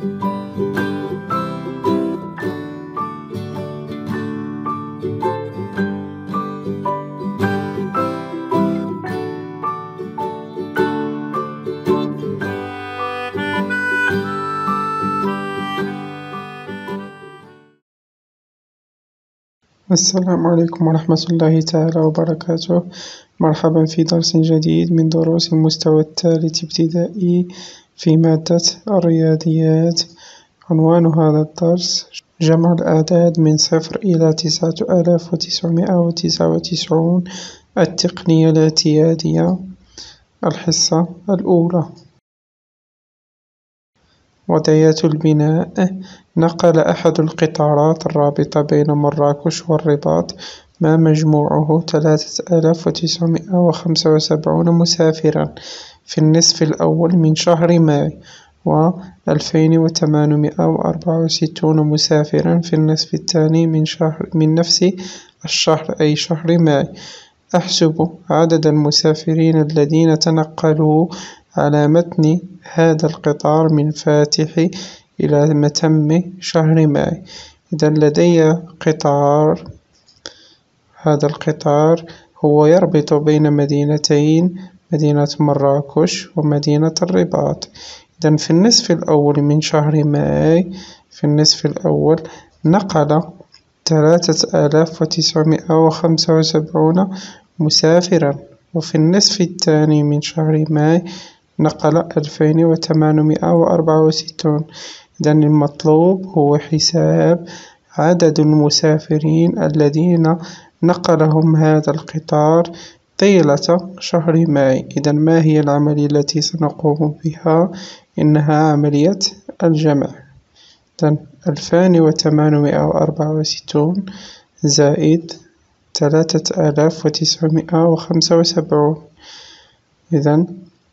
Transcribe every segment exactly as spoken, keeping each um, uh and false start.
السلام عليكم ورحمة الله تعالى وبركاته. مرحبا في درس جديد من دروس المستوى الثالث ابتدائي في مادة الرياضيات. عنوان هذا الدرس جمع الأعداد من صفر إلى تسعة آلاف وتسعمائة وتسعة وتسعون، التقنية الاعتيادية. الحصة الأولى. وضعيات البناء. نقل أحد القطارات الرابطة بين مراكش والرباط ما مجموعه ثلاثة آلاف وتسعمائة وخمسة وسبعون مسافرا في النصف الأول من شهر ماي، و ألفين وثمانمائة وأربعة وستون مسافرا في النصف الثاني من شهر من نفس الشهر أي شهر ماي. أحسب عدد المسافرين الذين تنقلوا على متن هذا القطار من فاتح إلى متم شهر ماي. إذا لدي قطار، هذا القطار هو يربط بين مدينتين، مدينة مراكش ومدينة الرباط. إذا في النصف الأول من شهر ماي، في النصف الأول نقل ثلاثة آلاف وتسعمائة وخمسة وسبعون مسافرا، وفي النصف الثاني من شهر ماي نقل ألفين وثمانمائة وأربعة وستون. إذا المطلوب هو حساب عدد المسافرين الذين نقلهم هذا القطار طيلة شهر ماي. إذا ما هي العملية التي سنقوم بها؟ إنها عملية الجمع. إذا ألفان وثمانمائة وأربعة وستون زائد ثلاثة آلاف وتسعمائة وخمسة وسبعون. إذا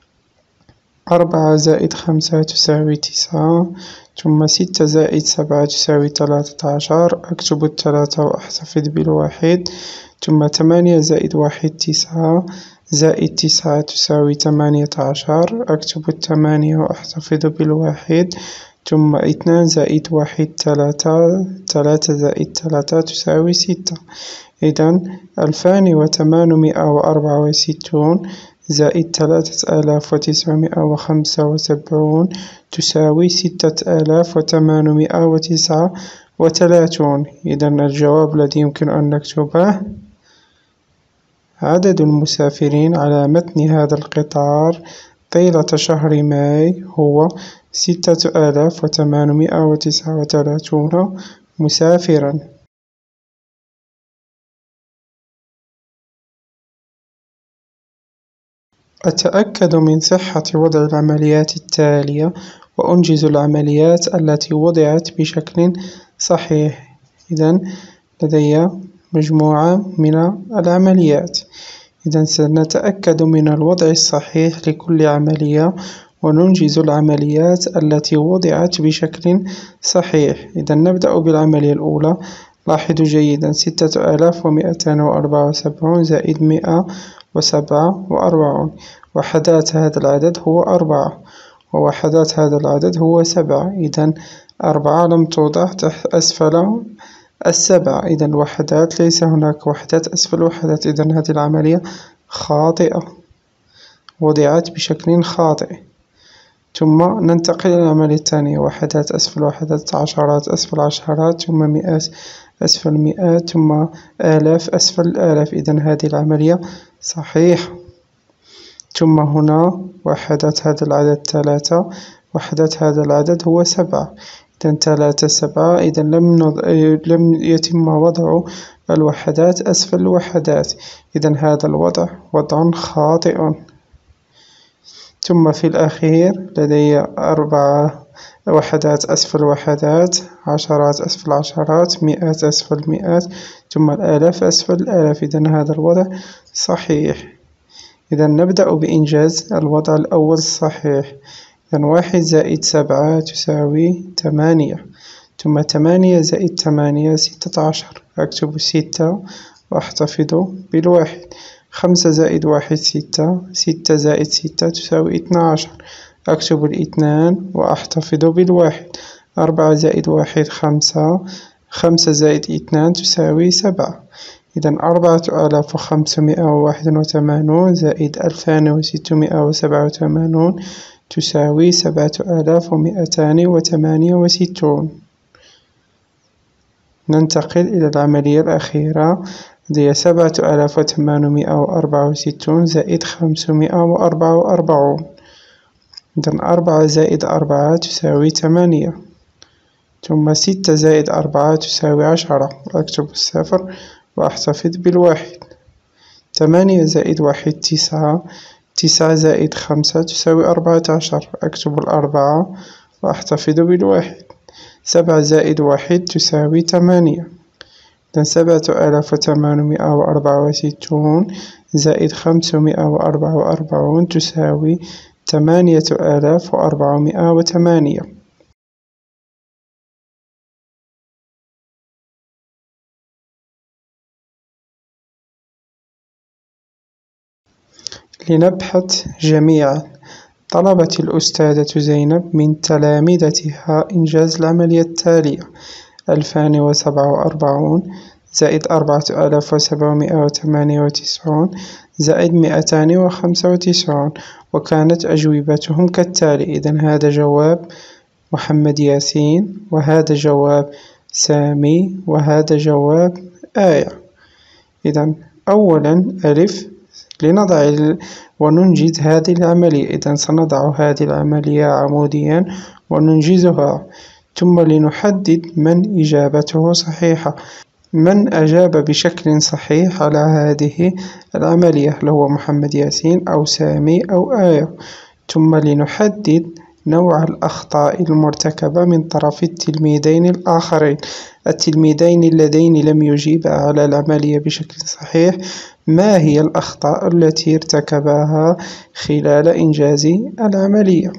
أربعة زائد خمسة تساوي تسعة، ثم ستة زائد سبعة تساوي ثلاثة عشر، أكتب الثلاثة وأحتفظ بالواحد، ثم ثمانية زائد واحد تسعة، زائد تسعة تساوي ثمانية عشر، أكتب الثمانية وأحتفظ بالواحد، ثم اثنان زائد واحد ثلاثة، ثلاثة زائد ثلاثة تساوي ستة. إذا ألفان وثمانمائة وأربعة وستون زائد ثلاثة آلاف وتسعمائة وخمسة وسبعون تساوي ستة آلاف وثمانمائة وتسعة وثلاثون. إذا الجواب الذي يمكن أن نكتبه: عدد المسافرين على متن هذا القطار طيلة شهر ماي هو ستة آلاف وثمانمائة وتسعة وثلاثون مسافرا. أتأكد من صحة وضع العمليات التالية وأنجز العمليات التي وضعت بشكل صحيح. إذا لدي مجموعة من العمليات. إذا سنتأكد من الوضع الصحيح لكل عملية وننجز العمليات التي وضعت بشكل صحيح. إذا نبدأ بالعملية الأولى. لاحظوا جيدا: ستة آلاف ومئتان وأربعة وسبعون زائد مئة وسبعة وأربعون. وحدات هذا العدد هو أربعة، ووحدات هذا العدد هو سبعة. إذا أربعة لم توضع تحت أسفل السبعة. إذا الوحدات ليس هناك وحدات أسفل وحدات. إذا هذه العملية خاطئة، وضعت بشكل خاطئ. ثم ننتقل إلى العملية الثانية: وحدات أسفل وحدات، عشرات أسفل عشرات، ثم مئات أسفل مئات، ثم آلاف أسفل الآلاف. إذا هذه العملية صحيحة. ثم هنا وحدات هذا العدد ثلاثة، وحدات هذا العدد هو سبعة. إذا ثلاثة سبعة. إذا لم نض... لم يتم وضع الوحدات أسفل الوحدات. إذا هذا الوضع وضع خاطئ. ثم في الأخير لدي أربعة وحدات أسفل وحدات، عشرات أسفل عشرات، مئات أسفل مئات، ثم الآلاف أسفل الآلاف. إذا هذا الوضع صحيح. إذا نبدأ بإنجاز الوضع الأول الصحيح. إذا واحد زائد سبعة تساوي ثمانية، ثم ثمانية زائد ثمانية ستة عشر، أكتب ستة وأحتفظ بالواحد. خمسة زائد واحد ستة، ستة زائد ستة تساوي اثنا عشر، أكتب الاثنان وأحتفظ بالواحد. أربعة زائد واحد خمسة، خمسة زائد اثنان تساوي سبعة. إذا أربعة آلاف وخمسمائة وواحد وثمانون زائد ألفان وستمائة وسبعة وثمانون تساوي سبعة آلاف ومئتان وثمانية وستون. ننتقل إلى العملية الأخيرة، هي سبعة آلاف وثمانمائة وأربعة وستون زائد خمسمائة وأربعة وأربعون. إذا أربعة زائد أربعة تساوي ثمانية، ثم ستة زائد أربعة تساوي عشرة، أكتب الصفر وأحتفظ بالواحد. ثمانية زائد واحد تسعة، تسعة زائد خمسة تساوي أربعة عشر، أكتب الأربعة وأحتفظ بالواحد. سبعة زائد واحد تساوي ثمانية. إذا سبعة آلاف وثمانمائة وأربعة وستون زائد خمسمائة وأربعة وأربعون تساوي ثمانية آلاف وأربعمائة وثمانية. لنبحث جميعا. طلبت الأستاذة زينب من تلامذتها إنجاز العملية التالية: ألفان وسبعة وأربعون زائد أربعة آلاف وسبعمائة وثمانية وتسعون زائد مئتان وخمسة وتسعون، وكانت أجوبتهم كالتالي. إذن هذا جواب محمد ياسين، وهذا جواب سامي، وهذا جواب آية. إذن أولا ألف، لنضع ال... وننجز هذه العملية. إذن سنضع هذه العملية عموديا وننجزها، ثم لنحدد من إجابته صحيحة. من أجاب بشكل صحيح على هذه العملية، هل هو محمد ياسين أو سامي أو آية. ثم لنحدد نوع الأخطاء المرتكبة من طرف التلميذين الآخرين. التلميذين اللذين لم يجيبا على العملية بشكل صحيح، ما هي الأخطاء التي ارتكباها خلال إنجاز العملية؟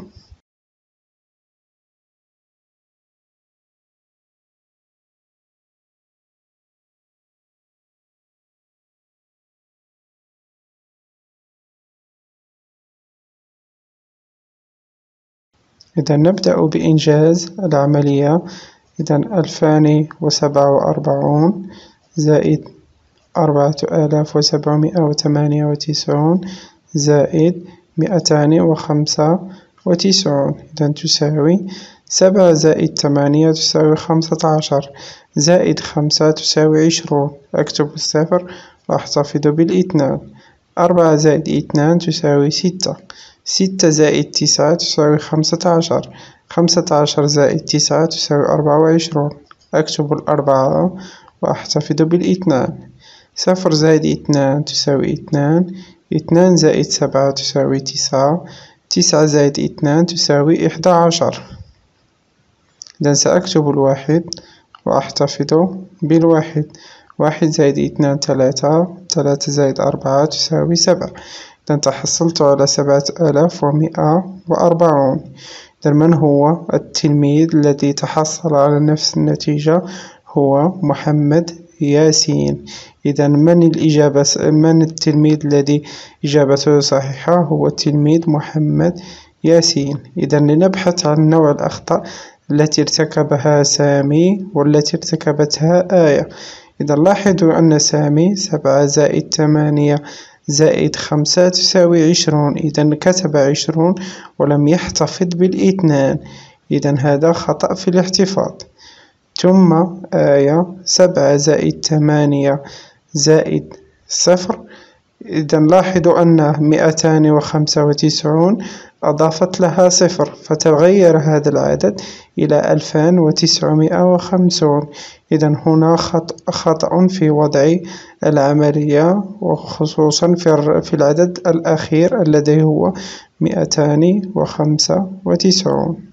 إذا نبدأ بإنجاز العملية. إذا ألفان وسبعة وأربعون زائد أربعة آلاف وسبعمائة وثمانية وتسعون زائد مئتان وخمسة وتسعون، إذا تساوي سبعة زائد ثمانية تساوي خمسة عشر، زائد خمسة تساوي عشرون، أكتب الصفر وأحتفظ بالاثنان. أربعة زائد اثنان تساوي ستة، ستة زائد تسعة تساوي خمسة عشر، خمسة عشر زائد تسعة تساوي أربعة وعشرون، أكتب الأربعة وأحتفظ بالاثنان. صفر زائد اثنان تساوي اثنان، اثنان زائد سبعة تساوي تسعة، تسعة زائد اثنان تساوي إحدى عشر. إذن سأكتب الواحد وأحتفظ بالواحد. واحد زائد اثنان ثلاثة، ثلاثة زائد أربعة تساوي سبعة. إذن تحصلت على سبعة آلاف ومئة وأربعون. إذن من هو التلميذ الذي تحصل على نفس النتيجة؟ هو محمد ياسين. إذا من الإجابة من التلميذ الذي إجابته صحيحة؟ هو التلميذ محمد ياسين. إذا لنبحث عن نوع الأخطاء التي ارتكبها سامي والتي ارتكبتها آية. إذا لاحظوا أن سامي سبعة زائد ثمانية زائد خمسة تساوي عشرون، إذا كتب عشرون ولم يحتفظ بالاثنان، إذا هذا خطأ في الاحتفاظ. ثم آية سبعة زائد ثمانية زائد صفر، إذا لاحظوا أن مئتان وخمسة وتسعون أضافت لها صفر، فتغير هذا العدد إلى ألفان وتسعمائة وخمسون. إذا هنا خطأ في وضع العملية، وخصوصا في العدد الأخير الذي هو مئتان وخمسة وتسعون.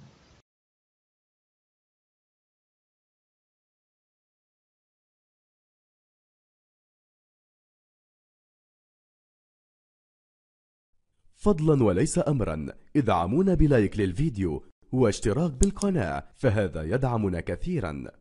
فضلا وليس أمرا ادعمونا بلايك للفيديو واشتراك بالقناة، فهذا يدعمنا كثيرا.